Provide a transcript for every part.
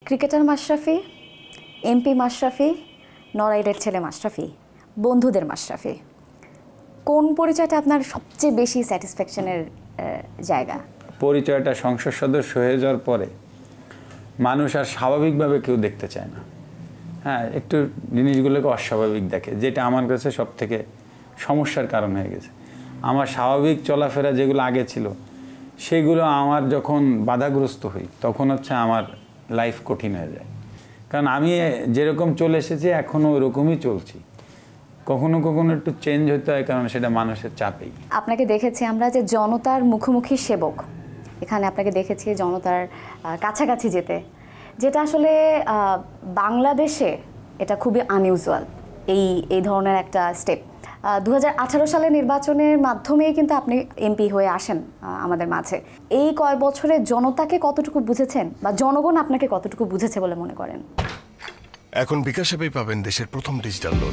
Cricketer Mashrafe, MP Mashrafe, নড়াইলের ছেলে মাশরাফি, বন্ধুদের মাশরাফি, কোন পরিচয়টা আপনার সবচেয়ে বেশি স্যাটিসফ্যাকশনের জায়গা? পরিচয়টা সংসদ সদস্য হয়ে যাওয়ার পরে মানুষ আর স্বাভাবিকভাবে কেউ দেখতে চায় না। হ্যাঁ, একটু জিনিসগুলোকে অস্বাভাবিক দেখে, যেটা আমার কাছে সব থেকে সমস্যার কারণ হয়ে গেছে। আমার স্বাভাবিক চলাফেরা যেগুলো আগে ছিল সেগুলো আমার যখন বাধাগ্রস্ত হই তখন হচ্ছে আমার লাইফ কঠিন হয়ে যায়। কারণ আমি যেরকম চলে এসেছি এখনও ওরকমই চলছি। কখনো কখনো একটু চেঞ্জ হতে হয়, কারণ সেটা মানুষের চাপেই। আপনাকে দেখেছি আমরা যে জনতার মুখোমুখি সেবক, এখানে আপনাকে দেখেছি জনতার কাছাকাছি যেতে, যেটা আসলে বাংলাদেশে এটা খুবই আনইউজুয়াল এই ধরনের একটা স্টেপ। 2018 সালের নির্বাচনের মাধ্যমেই কিন্তু আপনি এমপি হয়ে আসেন আমাদের মাঝে। এই কয় বছরে জনতাকে কতটুকু বুঝেছেন বা জনগণ আপনাকে কতটুকু বুঝেছে বলে মনে করেন? এখন বিকাশ অ্যাপেই পাবেন দেশের প্রথম ডিজিটাল লোন।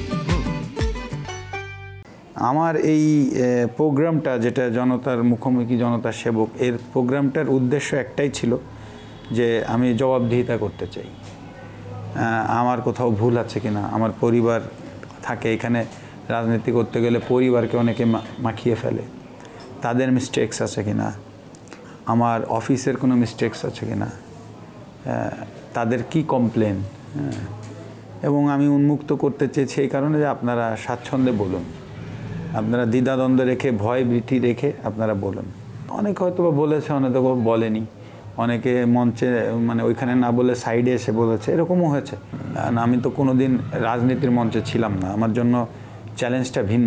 আমার এই প্রোগ্রামটা, যেটা জনতার মুখোমুখি জনতার সেবক, এর প্রোগ্রামটার উদ্দেশ্য একটাই ছিল যে আমি জবাবদিহিতা করতে চাই। আমার কোথাও ভুল আছে কিনা, আমার পরিবার থাকে এখানে, রাজনীতি করতে গেলে পরিবারকে অনেকে মাখিয়ে ফেলে, তাদের মিস্টেক্স আছে কিনা, আমার অফিসের কোনো মিস্টেক্স আছে কিনা, তাদের কি কমপ্লেন, এবং আমি উন্মুক্ত করতে চেয়েছি এই কারণে যে আপনারা স্বাচ্ছন্দ্যে বলুন, আপনারা দ্বিধাদ্বন্দ্ব রেখে, ভয় ভীতি রেখে আপনারা বলুন। অনেকে হয়তো বা বলেছে, অনেকে বলেনি, অনেকে মঞ্চে মানে ওইখানে না বলে সাইডে এসে বলেছে, এরকমও হয়েছে। আমি তো কোনো দিন রাজনীতির মঞ্চে ছিলাম না, আমার জন্য চ্যালেঞ্জটা ভিন্ন।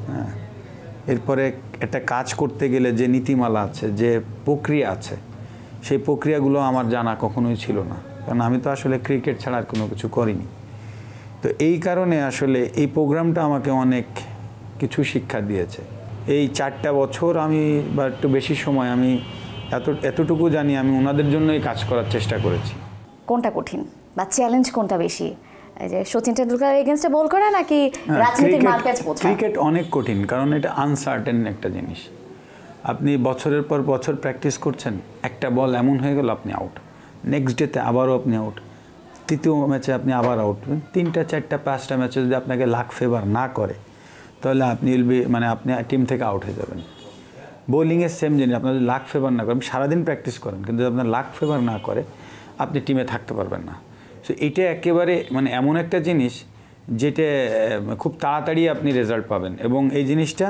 এরপরে একটা কাজ করতে গেলে যে নীতিমালা আছে, যে প্রক্রিয়া আছে, সেই প্রক্রিয়াগুলো আমার জানা কখনোই ছিল না, কারণ আমি তো আসলে ক্রিকেট ছাড়া আর কোনো কিছু করিনি। তো এই কারণে আসলে এই প্রোগ্রামটা আমাকে অনেক কিছু শিক্ষা দিয়েছে। এই 4টা বছর আমি বা একটু বেশি সময় আমি এতটুকু জানি, আমি ওনাদের জন্যই কাজ করার চেষ্টা করেছি। কোনটা কঠিন বা চ্যালেঞ্জ কোনটা বেশি, এই যে সচিন টেন্ডুলকার এগেইনস্টে বল করা নাকি রাজনীতির মার্কেজ বোঝা? ক্রিকেট অনেক কঠিন, কারণ এটা আনসার্টেন একটা জিনিস। আপনি বছরের পর বছর প্র্যাকটিস করছেন, একটা বল এমন হয়ে গেল আপনি আউট, নেক্সট ডেতে আবারও আপনি আউট, তৃতীয় ম্যাচে আপনি আবার আউট। 3টা 4টা 5টা ম্যাচে যদি আপনাকে লাক ফেভার না করে তাহলে আপনি আপনি টিম থেকে আউট হয়ে যাবেন। বোলিংয়ের সেম জিনিস, আপনার যদি লাক ফেভার না করেন, সারাদিন প্র্যাকটিস করেন কিন্তু আপনার লাক ফেভার না করে আপনি টিমে থাকতে পারবেন না। সো এটা একেবারে এমন একটা জিনিস যেটা খুব তাড়াতাড়ি আপনি রেজাল্ট পাবেন, এবং এই জিনিসটা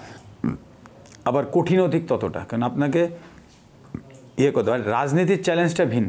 আবার কঠিনও ঠিক ততটা, কারণ আপনাকে করতে হয়। রাজনীতির চ্যালেঞ্জটা ভিন্ন,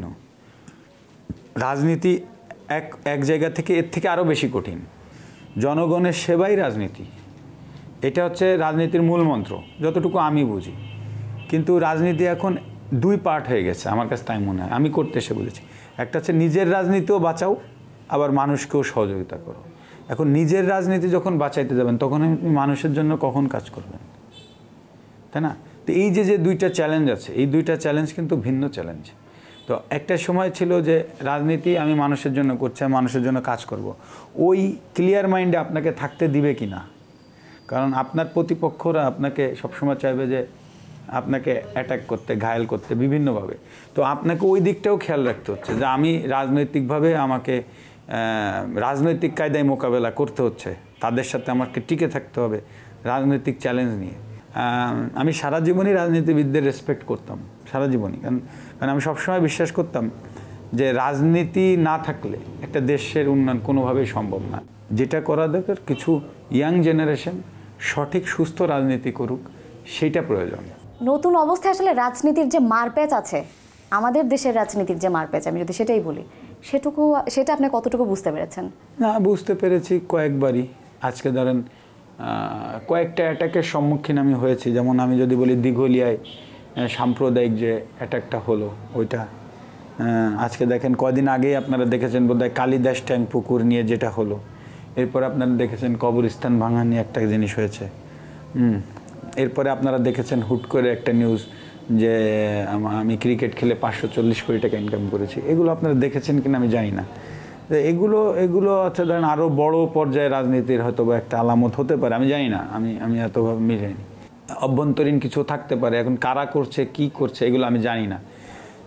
রাজনীতি এক জায়গা থেকে এর থেকে আরও বেশি কঠিন। জনগণের সেবাই রাজনীতি, এটা হচ্ছে রাজনীতির মূল মন্ত্র যতটুকু আমি বুঝি। কিন্তু রাজনীতি এখন 2 পার্ট হয়ে গেছে আমার কাছে, তাই মনে হয়। আমি করতে এসে বলেছি, একটা হচ্ছে নিজের রাজনীতিও বাঁচাও, আবার মানুষকেও সহযোগিতা করো। এখন নিজের রাজনীতি যখন বাঁচাইতে যাবেন তখন আপনি মানুষের জন্য কখন কাজ করবেন, তাই না? তো এই যে 2টা চ্যালেঞ্জ আছে, এই 2টা চ্যালেঞ্জ কিন্তু ভিন্ন চ্যালেঞ্জ। তো একটা সময় ছিল যে রাজনীতি আমি মানুষের জন্য করছি, মানুষের জন্য কাজ করব, ওই ক্লিয়ার মাইন্ডে আপনাকে থাকতে দিবে কি না। কারণ আপনার প্রতিপক্ষরা আপনাকে সবসময় চাইবে যে আপনাকে অ্যাটাক করতে, ঘায়েল করতে বিভিন্নভাবে। তো আপনাকে ওই দিকটাও খেয়াল রাখতে হচ্ছে যে আমি রাজনৈতিকভাবে আমাকে রাজনৈতিক কায়দায় মোকাবেলা করতে হচ্ছে, তাদের সাথে আমাকে টিকে থাকতে হবে রাজনৈতিক চ্যালেঞ্জ নিয়ে। আমি সারা জীবনই রাজনীতিবিদদের রেসপেক্ট করতাম, সারা জীবনই। কারণ আমি সবসময় বিশ্বাস করতাম যে রাজনীতি না থাকলে একটা দেশের উন্নয়ন কোনোভাবেই সম্ভব না। যেটা করা দরকার, কিছু ইয়াং জেনারেশন সঠিক সুস্থ রাজনীতি করুক, সেইটা প্রয়োজন। নতুন অবস্থায় আসলে রাজনীতির যে মারপ্যাচ আছে, আমাদের দেশের রাজনীতির যে মারপ্যাচ, আমি যদি সেটাই বলি, সেটা আপনি কতটুকু বুঝতে পেরেছেন? না, বুঝতে পেরেছি কয়েকবারই। আজকে ধরেন কয়েকটা অ্যাটাকের সম্মুখীন আমি হয়েছি। যেমন আমি যদি বলি দিঘলিয়ায় সাম্প্রদায়িক যে অ্যাটাকটা হলো ওইটা, আজকে দেখেন কয়দিন আগেই আপনারা দেখেছেন বোধহয় কালিদাস ট্যাঙ্ক পুকুর নিয়ে যেটা হলো, এরপর আপনারা দেখেছেন কবরস্থান ভাঙা নিয়ে একটা জিনিস হয়েছে। এরপরে আপনারা দেখেছেন হুট করে একটা নিউজ যে আমি ক্রিকেট খেলে 540 কোটি টাকা ইনকাম করেছি। এগুলো আপনারা দেখেছেন কিনা আমি জানি না। এগুলো হচ্ছে ধরেন আরও বড় পর্যায়ে রাজনীতির হয়তো বা একটা আলামত হতে পারে, আমি জানি না, আমি এতভাবে মিলাইনি। অভ্যন্তরীণ কিছু থাকতে পারে, এখন কারা করছে কি করছে এগুলো আমি জানি না।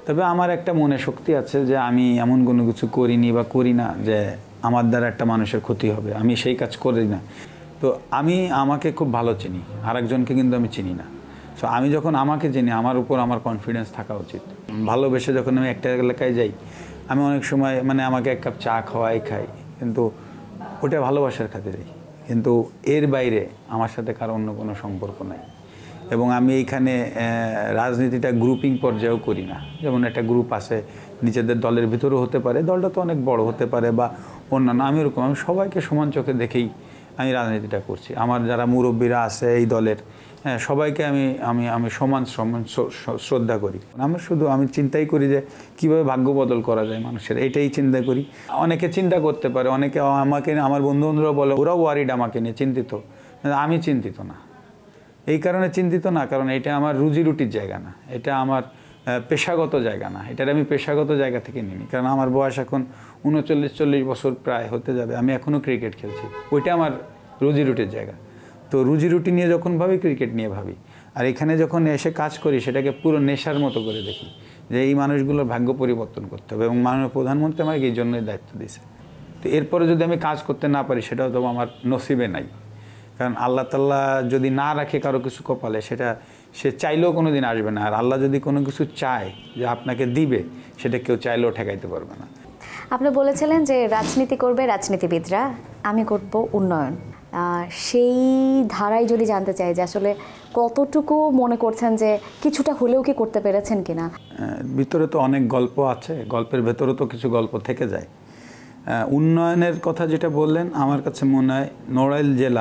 তবে আমার একটা মনে শক্তি আছে যে আমি এমন কোনো কিছু করিনি বা করি না যে আমার দ্বারা একটা মানুষের ক্ষতি হবে, আমি সেই কাজ করি না। তো আমি আমাকে খুব ভালো চিনি, আরেকজনকে কিন্তু আমি চিনি না। সো আমি যখন আমাকে চিনি, আমার উপর আমার কনফিডেন্স থাকা উচিত। ভালোবেসে যখন আমি একটা এলাকায় যাই, আমি অনেক সময় মানে আমাকে এক কাপ চা খাই, কিন্তু ওটা ভালোবাসার খাতিরেই, কিন্তু এর বাইরে আমার সাথে কারো অন্য কোনো সম্পর্ক নাই। এবং আমি এইখানে রাজনীতিটা গ্রুপিং পর্যায়েও করি না। যেমন একটা গ্রুপ আছে নিজেদের দলের ভিতরেও হতে পারে, দলটা তো অনেক বড় হতে পারে বা অন্যান্য, আমি ওরকম আমি সবাইকে সমান চোখে দেখেই আমি রাজনীতিটা করছি। আমার যারা মুরব্বীরা আছে এই দলের, হ্যাঁ, সবাইকে আমি আমি আমি সমান সমান শ্রদ্ধা করি। আমি চিন্তাই করি যে কীভাবে ভাগ্য বদল করা যায় মানুষের, এইটাই চিন্তা করি। অনেকে চিন্তা করতে পারে, অনেকে আমাকে, আমার বন্ধুবান্ধবরা বলে ওরাও ওয়ারিড আমাকে নিয়ে চিন্তিত, আমি চিন্তিত না। এই কারণে চিন্তিত না কারণ এটা আমার রুজি রুটির জায়গা না, এটা আমার পেশাগত জায়গা না, এটার আমি পেশাগত জায়গা থেকে নিই। কারণ আমার বয়স এখন 39-40 বছর প্রায় হতে যাবে, আমি এখনও ক্রিকেট খেলছি, ওইটা আমার রুজি রুটির জায়গা। তো রুজি রুটি নিয়ে যখন ভাবি, ক্রিকেট নিয়ে ভাবি। আর এখানে যখন এসে কাজ করি, সেটাকে পুরো নেশার মতো করে দেখি যে এই মানুষগুলোর ভাগ্য পরিবর্তন করতে হবে, এবং মাননীয় প্রধানমন্ত্রী আমাকে এই জন্যই দায়িত্ব দিয়েছে। তো এরপরে যদি আমি কাজ করতে না পারি, সেটাও তো আমার নসিবে নাই। কারণ আল্লাহ তাআলা যদি না রাখে কারো কিছু কপালে, সেটা সে চাইলেও কোনো দিন আসবে না। আর আল্লাহ যদি কোনো কিছু চায় যে আপনাকে দিবে, সেটা কেউ চাইলেও ঠেকাইতে পারবে না। আপনি বলেছিলেন যে রাজনীতি করবে রাজনীতিবিদরা, আমি করব উন্নয়ন। সেই ধারায় যদি জানতে চাই যে আসলে কতটুকু মনে করছেন যে কিছুটা হলেও কি করতে পেরেছেন কিনা? ভিতরে তো অনেক গল্প আছে, গল্পের ভেতরে তো কিছু গল্প থেকে যায়। উন্নয়নের কথা যেটা বললেন, আমার কাছে মনে হয় নড়াইল জেলা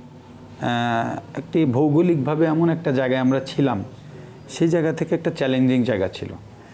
একটি ভৌগোলিকভাবে এমন একটা জায়গায় আমরা ছিলাম, সেই জায়গা থেকে একটা চ্যালেঞ্জিং জায়গা ছিল।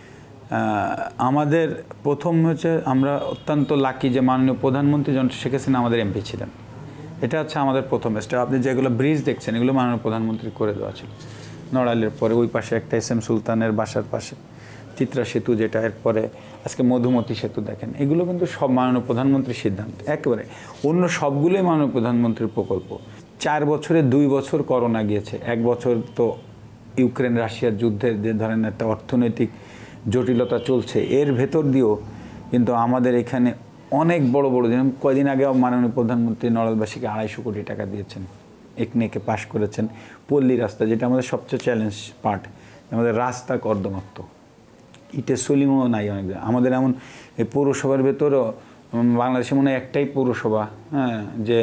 আমাদের প্রথম হচ্ছে আমরা অত্যন্ত লাকি যে মাননীয় প্রধানমন্ত্রী জন শেখ হাসিনা আমাদের এমপি ছিলেন। এটা হচ্ছে আমাদের প্রথম স্টেপ। আপনি যেগুলো ব্রিজ দেখছেন, এগুলো মাননীয় প্রধানমন্ত্রী করে দেওয়া ছিল। নড়াইলের পরে ওই পাশে একটা SM সুলতানের বাসার পাশে চিত্রা সেতু, যেটা এরপরে আজকে মধুমতি সেতু দেখেন, এগুলো কিন্তু সব মাননীয় প্রধানমন্ত্রীর সিদ্ধান্ত, একেবারে। অন্য সবগুলোই মাননীয় প্রধানমন্ত্রীর প্রকল্প। 4 বছরে 2 বছর করোনা গিয়েছে, 1 বছর তো ইউক্রেন রাশিয়ার যুদ্ধের যে ধরেন একটা অর্থনৈতিক জটিলতা চলছে, এর ভেতর দিয়েও কিন্তু আমাদের এখানে অনেক বড় বড়, যেমন কয়দিন আগে মাননীয় প্রধানমন্ত্রী নড়াইলবাসীকে 250 কোটি টাকা দিয়েছেন, একনেকে পাশ করেছেন। পল্লী রাস্তা, যেটা আমাদের সবচেয়ে চ্যালেঞ্জ পার্ট, আমাদের রাস্তা কর্দমাক্ত, ইটের সলিমও নাই অনেক। আমাদের এমন এই পৌরসভার ভেতরও বাংলাদেশে মনে হয় একটাই পৌরসভা, হ্যাঁ, যে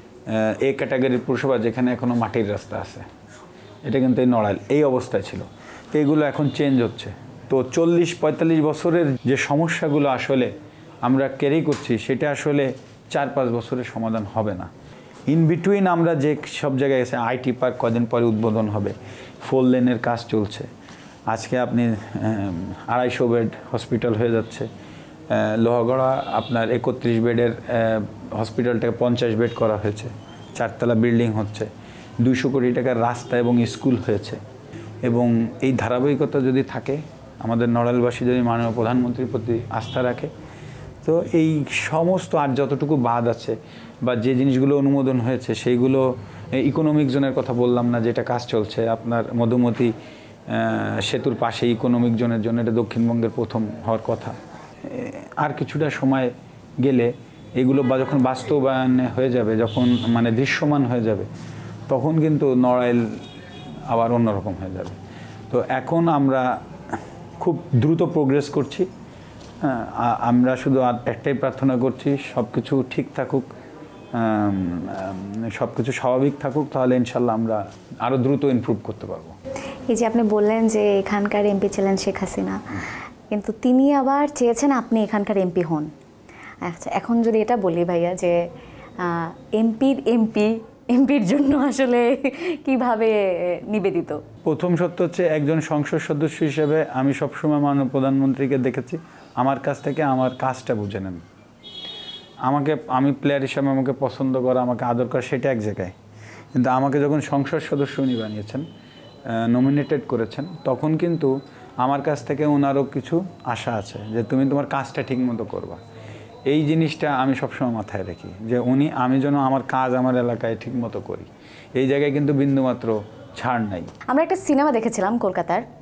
এ ক্যাটাগরির পৌরসভা যেখানে এখনও মাটির রাস্তা আছে, এটা কিন্তু এই নড়াইল এই অবস্থায় ছিল। তো এইগুলো এখন চেঞ্জ হচ্ছে। তো 40-45 বছরের যে সমস্যাগুলো আসলে আমরা ক্যারি করছি, সেটা আসলে 4-5 বছরের সমাধান হবে না। ইন বিটুইন আমরা যে সব জায়গায় গেছে, IT পার্ক কদিন পরে উদ্বোধন হবে, 4 লেনের কাজ চলছে। আজকে আপনি 250 বেড হসপিটাল হয়ে যাচ্ছে। লোহাগড়া আপনার 31 বেডের হসপিটালটাকে 50 বেড করা হয়েছে, 4 তলা বিল্ডিং হচ্ছে, 200 কোটি টাকার রাস্তা এবং স্কুল হয়েছে। এবং এই ধারাবাহিকতা যদি থাকে, আমাদের নড়াইলবাসী যদি মাননীয় প্রধানমন্ত্রীর প্রতি আস্থা রাখে, তো এই সমস্ত আর যতটুকু বাদ আছে বা যে জিনিসগুলো অনুমোদন হয়েছে, সেইগুলো ইকোনমিক জোনের কথা বললাম না, যেটা কাজ চলছে আপনার মধুমতি সেতুর পাশে ইকোনমিক জোনের জন্য, এটা দক্ষিণবঙ্গের প্রথম হওয়ার কথা। আর কিছুটা সময় গেলে এগুলো যখন বাস্তবায়নে হয়ে যাবে, যখন মানে দৃশ্যমান হয়ে যাবে, তখন কিন্তু নড়াইল আবার অন্যরকম হয়ে যাবে। তো এখন আমরা খুব দ্রুত প্রোগ্রেস করছি। আমরা শুধু একটাই প্রার্থনা করছি, সব কিছু ঠিক থাকুক, সব কিছু স্বাভাবিক থাকুক, তাহলে ইনশাল্লাহ আমরা আরও দ্রুত ইমপ্রুভ করতে পারবো। এই যে আপনি বললেন যে এখানকার এমপি ছিলেন শেখ হাসিনা, কিন্তু তিনি আবার চেয়েছেন আপনি এখানকার এমপি হন। আচ্ছা, এখন যদি এটা বলি ভাইয়া যে এমপির জন্য আসলে কিভাবে নিবেদিত? প্রথম সত্য হচ্ছে, একজন সংসদ সদস্য হিসেবে আমি সবসময় মাননীয় প্রধানমন্ত্রীকে দেখেছি আমার কাছ থেকে আমার কাজটা বুঝে নেন। আমি প্লেয়ার হিসাবে আমাকে পছন্দ করা, আমাকে আদর করা, সেটা এক জায়গায়। কিন্তু আমাকে যখন সংসদ সদস্য উনি বানিয়েছেন, নমিনেটেড করেছেন, তখন কিন্তু আমার কাছ থেকে ওনারও কিছু আশা আছে যে তুমি তোমার কাজটা ঠিক মতো করবা। এই জিনিসটা আমি সবসময় মাথায় রাখি যে আমি যেন আমার কাজ আমার এলাকায় ঠিক মতো করি। এই জায়গায় কিন্তু বিন্দুমাত্র ছাড় নাই। আমরা একটা সিনেমা দেখেছিলাম কলকাতার,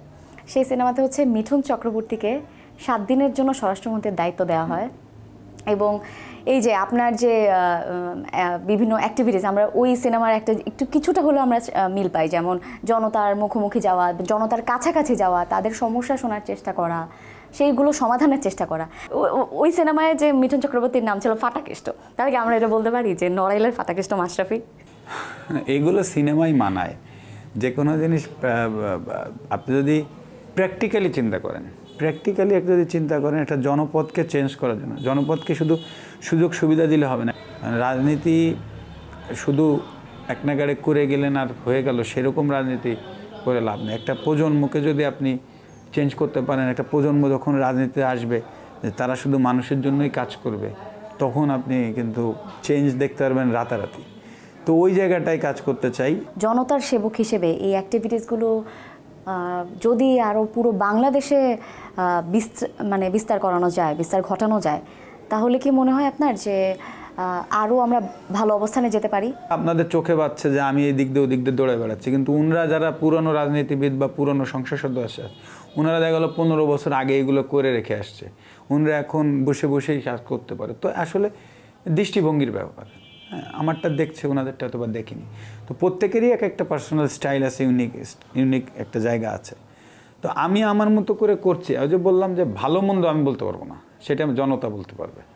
সেই সিনেমাতে হচ্ছে মিঠুন চক্রবর্তীকে 7 দিনের জন্য স্বরাষ্ট্রমন্ত্রীর দায়িত্ব দেওয়া হয় এবং এই যে আপনার যে বিভিন্ন অ্যাক্টিভিটিস আমরা ওই সিনেমার একটা একটু কিছুটা হলেও আমরা মিল পাই, যেমন জনতার মুখোমুখি যাওয়া, জনতার কাছাকাছি যাওয়া, তাদের সমস্যা শোনার চেষ্টা করা, সেইগুলো সমাধানের চেষ্টা করা। ওই সিনেমায় যে মিঠুন চক্রবর্তীর নাম ছিল ফাটাকেষ্ট, তাহলে কি আমরা এটা বলতে পারি যে নড়াইলের ফাটাকেষ্ট মাশরাফি? এইগুলো সিনেমাই মানায়। যে কোনো জিনিস আপনি যদি প্র্যাকটিক্যালি চিন্তা করেন, যদি চিন্তা করেন একটা জনপদকে চেঞ্জ করার জন্য, জনপদকে শুধু সুযোগ সুবিধা দিলে হবে না। রাজনীতি শুধু এক নাগাড়ে করে গেলেন আর হয়ে গেল, সেরকম রাজনীতি করে লাভ নেই। একটা প্রজন্মকে যদি আপনি চেঞ্জ করতে পারেন, একটা প্রজন্ম যখন রাজনীতিতে আসবে যে তারা শুধু মানুষের জন্যই কাজ করবে, তখন আপনি কিন্তু চেঞ্জ দেখতে পারবেন রাতারাতি। তো ওই জায়গাটায় কাজ করতে চাই। জনতার সেবক হিসেবে এই অ্যাক্টিভিটিসগুলো যদি আরও পুরো বাংলাদেশে বিস্তার করানো যায়, বিস্তার ঘটানো যায়, তাহলে কি মনে হয় আপনার যে আরও আমরা ভালো অবস্থানে যেতে পারি? আপনাদের চোখে পাচ্ছে যে আমি এই দিক দিয়ে ওদিক দিয়ে দৌড়ে বেড়াচ্ছি, কিন্তু উনরা যারা পুরনো রাজনীতিবিদ বা পুরনো সংসদ সদস্য আছে, ওনারা দেখা গেলো 15 বছর আগে এগুলো করে রেখে আসছে, ওনারা এখন বসে বসেই কাজ করতে পারে। তো আসলে দৃষ্টিভঙ্গির ব্যাপার। হ্যাঁ, আমারটা দেখছে, ওনাদেরটা অথবা দেখিনি। তো প্রত্যেকেরই একটা পার্সোনাল স্টাইল আছে, ইউনিক একটা জায়গা আছে। তো আমি আমার মতো করে করছি। ওই যে বললাম যে ভালো মন্দ আমি বলতে পারবো না, সেটা জনতা বলতে পারবে।